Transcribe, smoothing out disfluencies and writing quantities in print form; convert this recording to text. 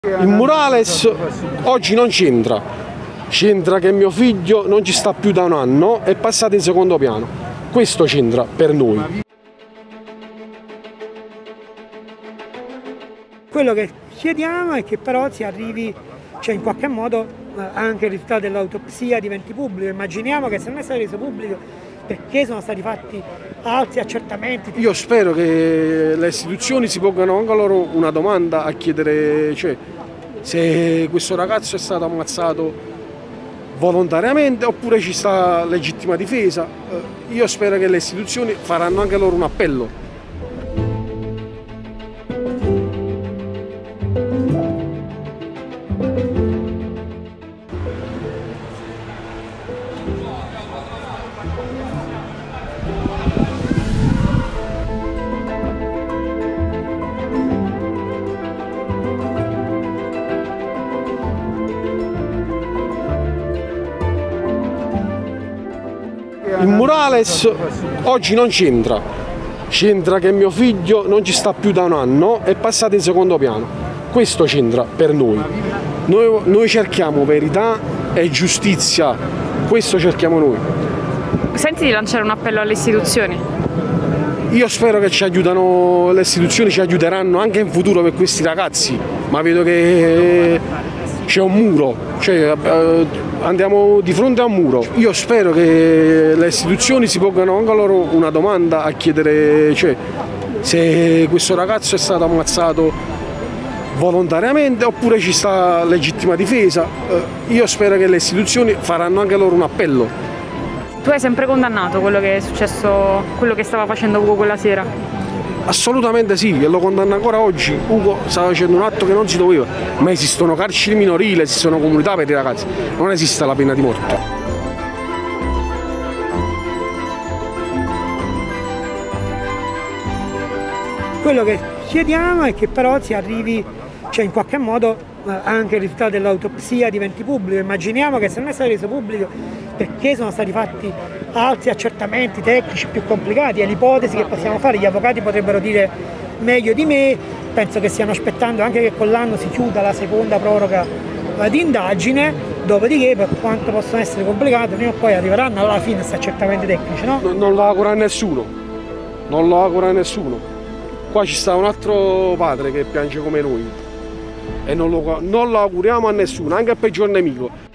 Il murales oggi non c'entra, c'entra che mio figlio non ci sta più da un anno, è passato in secondo piano. Questo c'entra per noi. Quello che chiediamo è che però si arrivi, cioè in qualche modo anche il risultato dell'autopsia diventi pubblico. Immaginiamo che se non è stato reso pubblico perché sono stati fatti altri accertamenti. Io spero che le istituzioni si pongano anche loro una domanda a chiedere, cioè, se questo ragazzo è stato ammazzato volontariamente oppure ci sta legittima difesa. Io spero che le istituzioni faranno anche loro un appello. Il murales oggi non c'entra, c'entra che mio figlio non ci sta più da un anno, è passato in secondo piano. Questo c'entra per noi. Noi cerchiamo verità e giustizia, questo cerchiamo noi. Senti di lanciare un appello alle istituzioni? Io spero che ci aiutano, le istituzioni ci aiuteranno anche in futuro per questi ragazzi, ma vedo che c'è un muro, cioè andiamo di fronte a un muro. Io spero che le istituzioni si pongano anche loro una domanda a chiedere, cioè, se questo ragazzo è stato ammazzato volontariamente oppure ci sta legittima difesa. Io spero che le istituzioni faranno anche loro un appello. Tu hai sempre condannato quello che è successo, quello che stava facendo Ugo quella sera? Assolutamente sì, e lo condanno ancora oggi. Ugo stava facendo un atto che non si doveva, ma esistono carceri minorili, esistono comunità per i ragazzi, non esiste la pena di morte. Quello che chiediamo è che però si arrivi, cioè in qualche modo anche il risultato dell'autopsia diventi pubblico. Immaginiamo che se non è stato reso pubblico perché sono stati fatti altri accertamenti tecnici più complicati, è l'ipotesi che possiamo fare, gli avvocati potrebbero dire meglio di me, penso che stiano aspettando anche che con l'anno si chiuda la seconda proroga di indagine, dopodiché per quanto possono essere complicati prima o poi arriveranno alla fine questi accertamenti tecnici, no? Non lo auguro a nessuno, non lo auguro a nessuno. Qua ci sta un altro padre che piange come noi e non lo auguriamo a nessuno, anche al peggior nemico.